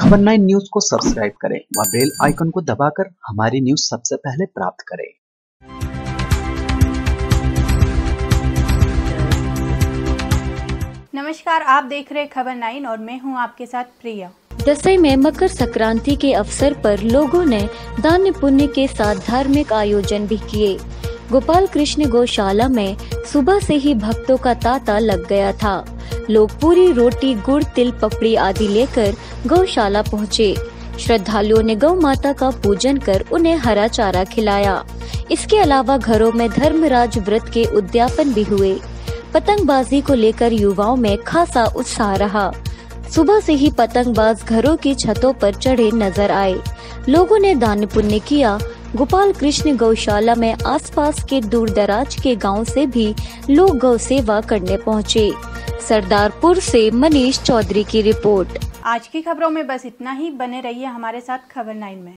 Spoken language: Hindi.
खबर 9 न्यूज को सब्सक्राइब करें व बेल आइकन को दबाकर हमारी न्यूज सबसे पहले प्राप्त करें। नमस्कार, आप देख रहे खबर 9 और मैं हूं आपके साथ प्रिया। दसई में मकर संक्रांति के अवसर पर लोगों ने दान पुण्य के साथ धार्मिक आयोजन भी किए। गोपाल कृष्ण गौशाला में सुबह से ही भक्तों का तांता लग गया था। लोग पूरी रोटी, गुड़, तिल, पपड़ी आदि लेकर गौशाला पहुँचे। श्रद्धालुओं ने गौ माता का पूजन कर उन्हें हरा चारा खिलाया। इसके अलावा घरों में धर्मराज व्रत के उद्यापन भी हुए। पतंगबाजी को लेकर युवाओं में खासा उत्साह रहा। सुबह से ही पतंगबाज घरों की छतों पर चढ़े नजर आए। लोगों ने दान पुण्य किया। गोपाल कृष्ण गौशाला में आसपास के दूर दराज के गांव से भी लोग गौ सेवा करने पहुंचे। सरदारपुर से मनीष चौधरी की रिपोर्ट। आज की खबरों में बस इतना ही। बने रहिए हमारे साथ खबर 9 में।